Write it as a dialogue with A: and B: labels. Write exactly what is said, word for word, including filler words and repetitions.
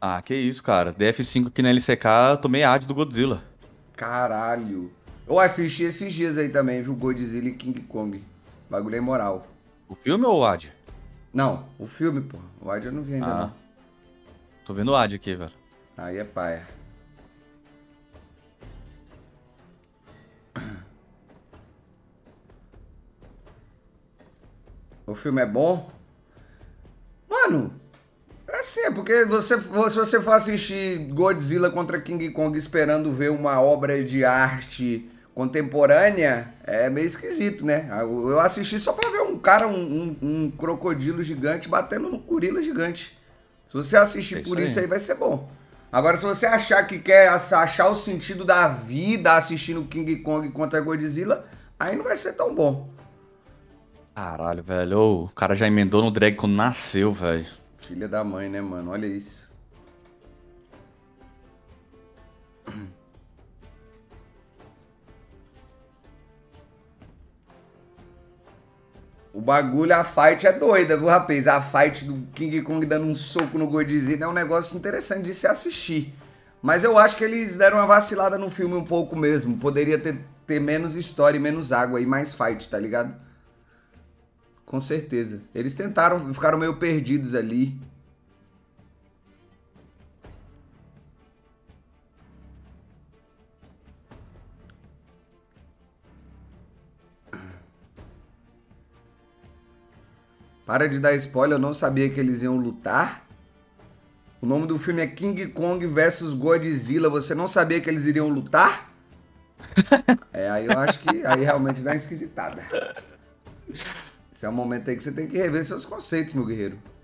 A: Ah, que isso, cara. D F cinco aqui na L C K, eu tomei A D do Godzilla.
B: Caralho. Eu assisti esses dias aí também, viu? Godzilla e King Kong. Bagulho é moral.
A: O filme ou o A D?
B: Não, o filme, pô. O áudio eu não vi ainda não.
A: Ah, tô vendo o A D aqui, velho.
B: Aí é paia. O filme é bom? Mano, é assim, é porque você, se você for assistir Godzilla contra King Kong esperando ver uma obra de arte contemporânea, é meio esquisito, né? Eu eu assisti só pra ver um cara, um, um- um crocodilo gigante batendo num gorila gigante. Se você assistir
A: É
B: por
A: isso
B: isso
A: aí.
B: aí, vai ser bom. Agora, se você achar que quer achar o sentido da vida assistindo King Kong contra Godzilla, aí não vai ser tão bom.
A: Caralho, velho. Ô, o cara já emendou no drag quando nasceu, velho.
B: Filha da mãe, né, mano? Olha isso. O bagulho, a fight é doida, viu, rapaz? A fight do King Kong dando um soco no Godzilla é um negócio interessante de se assistir. Mas eu acho que eles deram uma vacilada no filme um pouco mesmo. Poderia ter, ter menos história e menos água e mais fight, tá ligado? Com certeza. Eles tentaram, ficaram meio perdidos ali. Para de dar spoiler, eu não sabia que eles iam lutar. O nome do filme é King Kong versus Godzilla. Você não sabia que eles iriam lutar? É, aí eu acho que aí realmente dá uma esquisitada. Esse é um momento aí que você tem que rever seus conceitos, meu guerreiro.